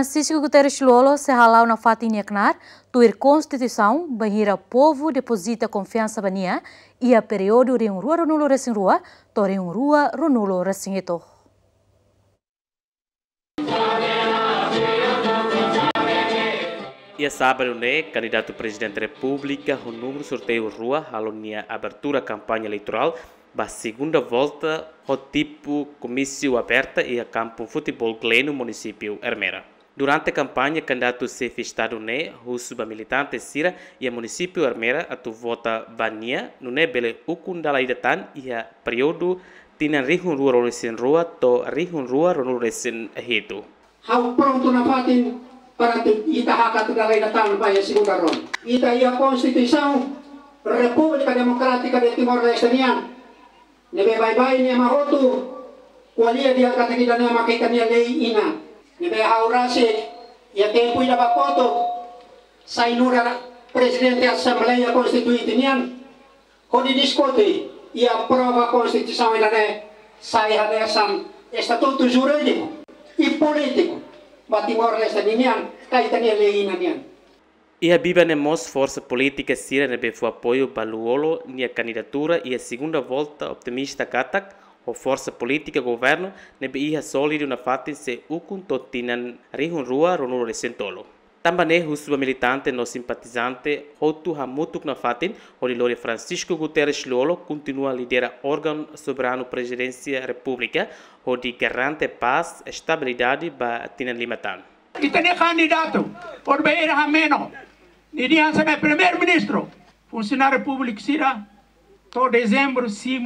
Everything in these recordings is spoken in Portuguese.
Francisco Guterres Luolo se halau na fatinha knar, tuir Constituição, bahira povo deposita confiança bania, e a período de rua ronulo recém rua, tori rua ronulo recém eto. E a sábado, candidato presidente da República, o número sorteio rua, alonia abertura campanha eleitoral, a segunda volta, o tipo comício aberta e a campo futebol no município Armera. Durante a campanha, candidato se festado os militante Sira e o município Armera a tu vota bania, no bele ukundala idatan e a período tina rihun rua recém rua, to rihun rua ronu recém hito. Hau pronto na fatin para ita hakat dalay na tan pa ya segunda ron. Ita ia Constituição República Democrática de Timor-Leste niyan. Nebe bye-bye niya mahotu, kualia dia katakita niya makita niya lei ina. Nebe haurasi, ya tempo ina bakoto, sa inura Presidente Assembleia Constituinte niyan. Kodi diskuti, ia prova Constituição ina ne, sa ihanesan estatuto jurídico e político. Ba Timor-Leste niyan, kaita niya lei ina niyan. E a Bíblia nemos força política Sira nebe fu apoio Baluolo nia candidatura e a segunda volta optimista katak o força política governo nebe iha sólido na fatin se ukun totinan rihun rua ronulo recentolo. Também os militante no simpatizante hotu hamutuk na fatin onde Lore Francisco Guterres Luolo continua a liderar órgão soberano presidência república onde garante paz e estabilidade ba tinan limatan. Kita ni candidato por beira hameno. Nirian sa primeiro-ministro, funcionário público Sira, to dezembro,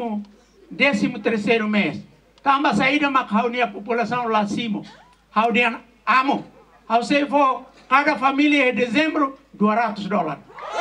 13º mês. Tamba saída makhaunia a população lá cima. Haudian amo. How se for cada família em dezembro, $200.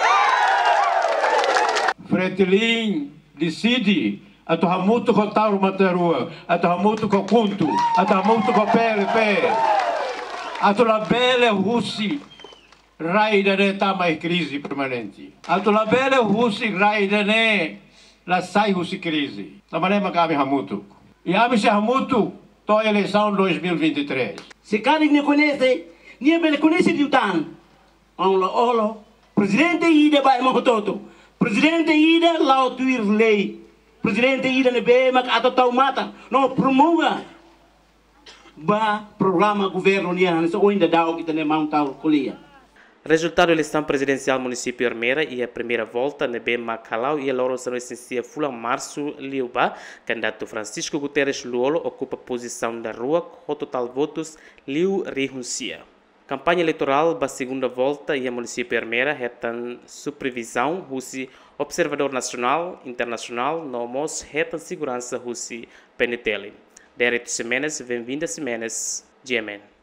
Fretilin decide ato hamuto ko tauro materua, ato hamuto ko kuntu, ato hamuto ko PLP. Ato la belle russi raida ne tamai crise permanente. Ato la belle russi raida ne la sai russi crise. Tamarema kami hamutu. E ami se hamutu to eleição 2023. Se cada ne conhece, nie bele conhece de utan. Olo, presidente ida vai mototo. Presidente ida la tuir lei. Presidente ida ne be mak ato tau mata. No promulga ba programa governo nian so ainda dá que tem montado colia. Resultado da eleição presidencial município Armera e a primeira volta na bem Macalau e a Loro São Essencia Fula Março Liuba, candidato Francisco Guterres Luolo ocupa posição da rua com total votos Liu renuncia. Campanha eleitoral para a segunda volta e a município Armera retan supervisão russi observador nacional internacional nomos retan segurança russi penetele. Direto semanas, bem-vindas semanas, Jemen.